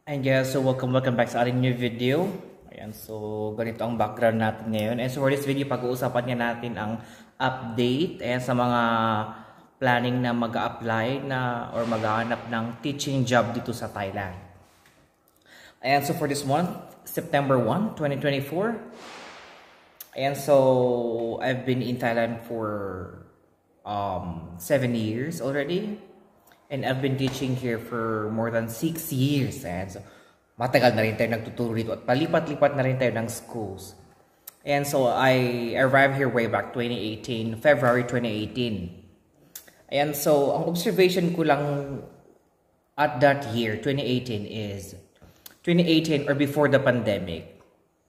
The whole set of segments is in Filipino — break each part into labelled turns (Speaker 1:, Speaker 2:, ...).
Speaker 1: And yeah, so welcome back sa ating new video. Ayan, so ganito ang background natin ngayon. And so for this video, pag-uusapan nga natin ang update ayan, sa mga planning na mag-a-apply na or maghahanap ng teaching job dito sa Thailand. Ayan, so for this month, September 1, 2024. Ayan, so I've been in Thailand for 7 years already. And I've been teaching here for more than 6 years. And so, matagal na rin tayo nagtuturo dito at palipat-lipat na rin tayo ng schools. And so, I arrived here way back 2018, February 2018. And so, ang observation ko lang at that year, 2018 is, 2018 or before the pandemic,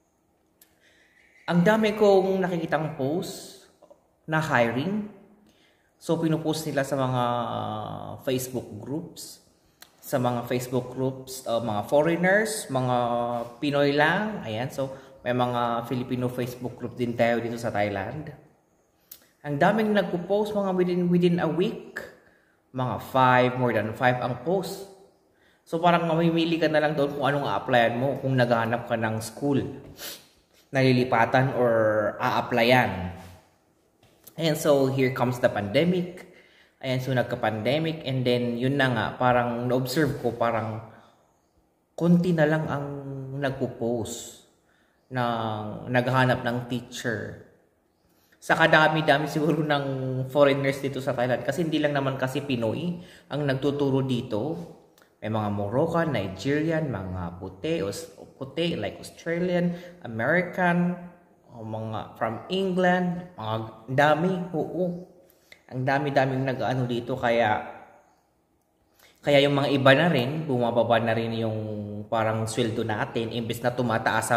Speaker 1: ang dami kong nakikitang posts na hiring. So, pinupost nila sa mga Facebook groups. Sa mga Facebook groups, mga foreigners, mga Pinoy lang. Ayan, so may mga Filipino Facebook group din tayo dito sa Thailand. Ang daming nagpo-post mga within a week. Mga 5, more than 5 ang post. So, parang mamimili ka na lang doon kung anong a-applyan mo kung naghahanap ka ng school. Nalilipatan or a-applyan. And so, here comes the pandemic. Ayan, so nagka-pandemic. And then, yun na nga, parang na-observe ko, parang konti na lang ang nagpo-post na naghahanap ng teacher. Sa kadami-dami siguro ng foreigners dito sa Thailand. Kasi hindi lang naman kasi Pinoy ang nagtuturo dito. May mga Moroccan, Nigerian, mga puti like Australian, American, mga from England, mga dami, oo. Ang dami-daming nag-ano dito kaya yung mga iba na rin, bumababa na rin yung parang sweldo natin imbes na tumataas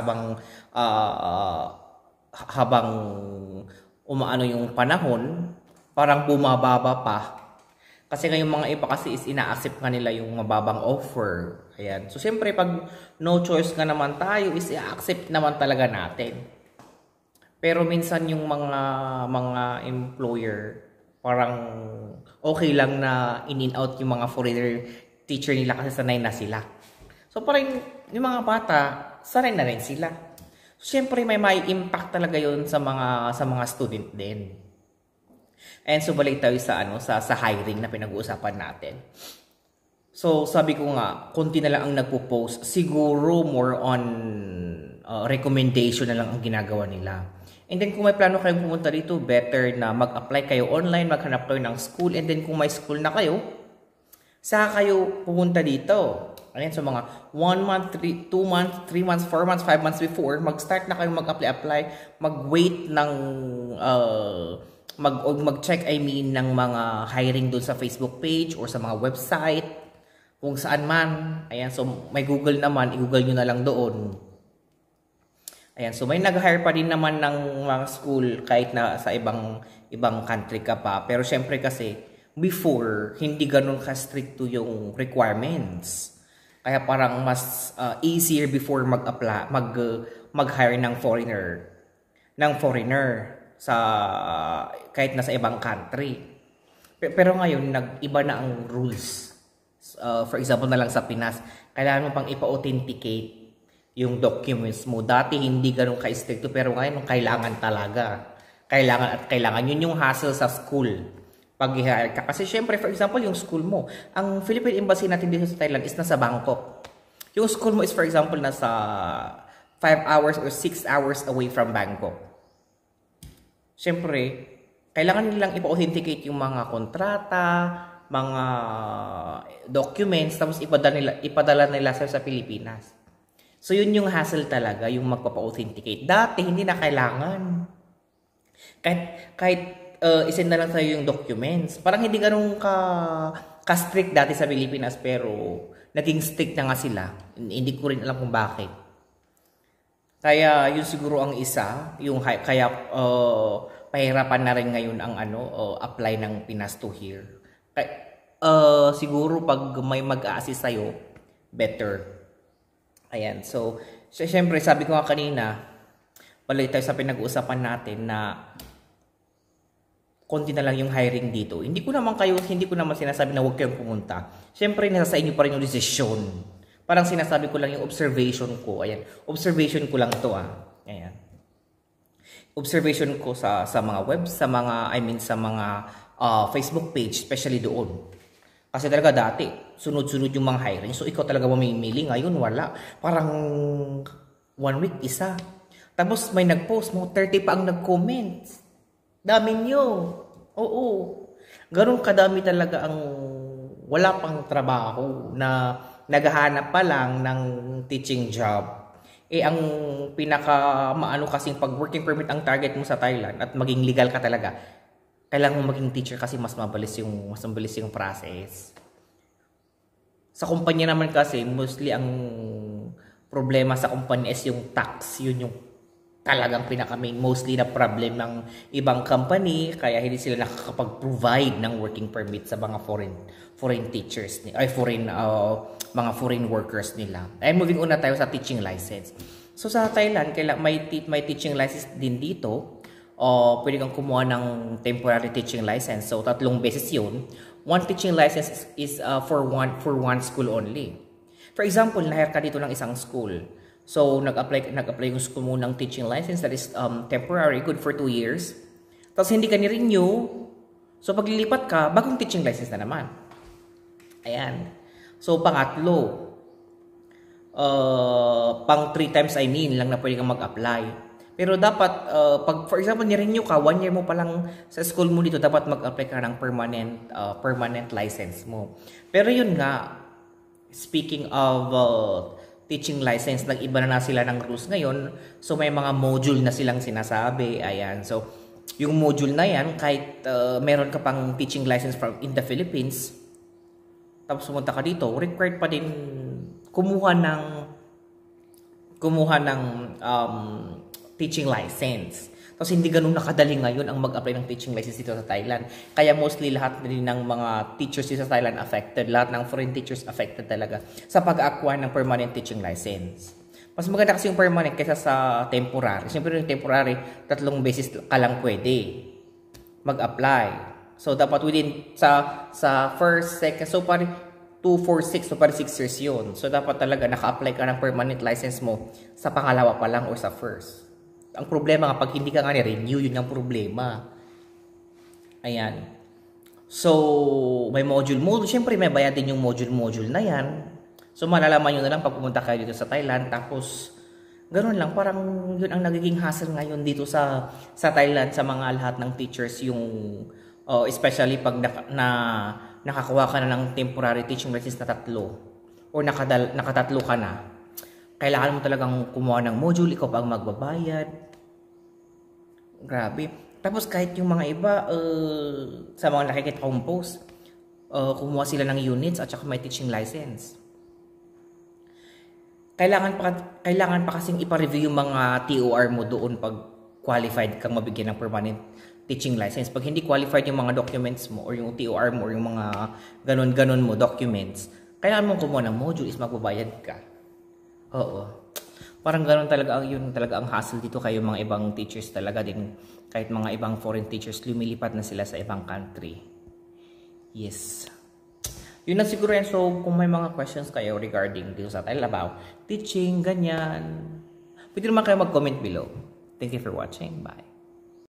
Speaker 1: habang umaano yung panahon, parang bumababa pa. Kasi ngayong mga iba kasi is ina-accept nga nila yung mababang offer. Ayan. So siyempre pag no choice nga naman tayo is i-accept naman talaga natin. Pero minsan yung mga employer parang okay lang na in-out yung mga foreigner teacher nila kasi sanay na sila. So parang yung mga bata sanay na rin sila. So syempre may impact talaga yun sa mga student din. And so balik tayo sa hiring na pinag-uusapan natin. So sabi ko nga, konti na lang ang nagpo-post. Siguro more on recommendation na lang ang ginagawa nila. And then kung may plano kayong pumunta dito, better na mag-apply kayo online, maghanap kayo ng school. And then kung may school na kayo, saka kayo pumunta dito. Ayan, so mga 1 month, 2 months, 3 months, 4 months, 5 months before, mag-start na kayo mag-apply, mag-wait ng, mag-check ng mga hiring doon sa Facebook page or sa mga website, kung saan man. Ayan, so may Google naman, i-Google nyo na lang doon. Ayan, so may nag-hire pa din naman ng mga school kahit na sa ibang country ka pa. Pero syempre kasi, before, hindi ganun ka-stricto yung requirements. Kaya parang mas easier before mag-hire ng foreigner sa kahit na sa ibang country. Pero ngayon, nag-iba na ang rules. For example na lang sa Pinas, kailangan mo pang ipa-authenticate yung documents mo. Dati hindi ganun ka-stricto pero ngayon kailangan talaga. Kailangan. Yun yung hassle sa school. Pag i-hire ka. Kasi syempre, for example, yung school mo. Ang Philippine Embassy natin dito sa Thailand is nasa Bangkok. Yung school mo is for example nasa 5 hours or 6 hours away from Bangkok. Syempre, kailangan nilang ipa-authenticate yung mga kontrata, mga documents, tapos ipadala nila sa Pilipinas. So, yun yung hassle talaga, yung magpapa-authenticate. Dati, hindi na kailangan. Kahit isend na lang sa'yo yung documents. Parang hindi ganun ka-strict dati sa Pilipinas, pero naging strict na nga sila. Hindi ko rin alam kung bakit. Kaya, yun siguro ang isa, kaya pahirapan na rin ngayon ang apply ng Pinas to here. Siguro pag may mag-a-assist sa'yo, better. Ayan, so syempre sabi ko nga kanina, balik tayo sa pinag-uusapan natin na konti na lang yung hiring dito. Hindi ko naman sinasabi na huwag kayong pumunta. Syempre nasa sa inyo pa rin yung desisyon. Parang sinasabi ko lang yung observation ko. Ayan. Observation ko lang to Ayan. Observation ko sa mga web, sa mga, sa mga Facebook page, especially doon. Kasi talaga dati, sunod-sunod yung mga hiring. So, ikaw talaga mamimili. Ngayon, wala. Parang 1 week, isa. Tapos, may nag-post mo, 30 pa ang nag-comment. Dami nyo. Oo. Ganun kadami talaga ang wala pang trabaho na naghahanap pa lang ng teaching job. Ang pinaka-maano kasing pag working permit ang target mo sa Thailand at maging legal ka talaga, kailangan mo maging teacher kasi mas mabilis yung process. Sa kumpanya naman kasi, mostly ang problema sa kumpanya is yung tax. Yun yung talagang mostly na problem ng ibang company, kaya hindi sila nakakapag-provide ng working permit sa mga foreign teachers mga foreign workers nila. And moving on na tayo sa teaching license. So sa Thailand, may teaching license din dito. Pwede kang kumuha ng temporary teaching license. So 3 beses 'yun. One teaching license is for one school only. For example, na-hire ka dito ng isang school. So, nag-apply yung school mo ng teaching license that is temporary, good for 2 years. Tapos, hindi ka ni-renew. So, paglilipat ka, bagong teaching license na naman. Ayan. So, pangatlo, pang 3 times lang na pwede kang mag-apply. Pero dapat, pag for example, ni-renew ka, 1 year mo pa lang sa school mo dito, dapat mag-apply ka ng permanent license mo. Pero yun nga, speaking of teaching license, nag-iba na sila ng rules ngayon. So, may mga module na silang sinasabi. Ayan. So, yung module na yan, kahit meron ka pang teaching license in the Philippines, tapos pumunta ka dito, required pa din kumuha ng teaching license. Tapos hindi ganun nakadali ngayon ang mag-apply ng teaching license dito sa Thailand. Kaya mostly lahat din ng mga teachers dito sa Thailand affected. Lahat ng foreign teachers affected talaga sa pag-acquire ng permanent teaching license. Mas maganda kasi yung permanent kaysa sa temporary. Siyempre yung temporary, 3 beses ka lang pwede mag-apply. So dapat within sa first, second, so pari 2, 4, 6, so pari 6 years yun. So dapat talaga naka-apply ka ng permanent license mo sa pangalawa pa lang or sa first. Ang problema kapag hindi ka nga ni-renew, yun yung problema. Ayan. So, may module. Siyempre, may bayad din yung module na yan. So, malalaman nyo na lang pag pumunta kayo dito sa Thailand. Tapos, ganoon lang. Parang yun ang nagiging hassle ngayon dito sa Thailand sa mga lahat ng teachers. Yung, especially pag nakakuha ka na ng temporary teaching license na 3. Or nakatatlo ka na. Kailangan mo talagang kumuha ng module, ikaw pa ang magbabayad. Grabe. Tapos kahit yung mga iba, sa mga nakikita kong post, kumuha sila ng units at saka may teaching license. Kailangan pa kasing ipa-review yung mga TOR mo doon pag qualified kang mabigyan ng permanent teaching license. Pag hindi qualified yung mga documents mo or yung TOR mo or yung mga ganon-ganon mo documents, kailangan mong kumuha ng module is magbabayad ka. Oo. Parang gano'n talaga ang hassle dito kayo mga ibang teachers talaga din. Kahit mga ibang foreign teachers, lumilipat na sila sa ibang country. Yes. Yun na siguro yan. So, kung may mga questions kayo regarding dito sa Thailand about teaching, ganyan, pwede naman kayo mag-comment below. Thank you for watching. Bye.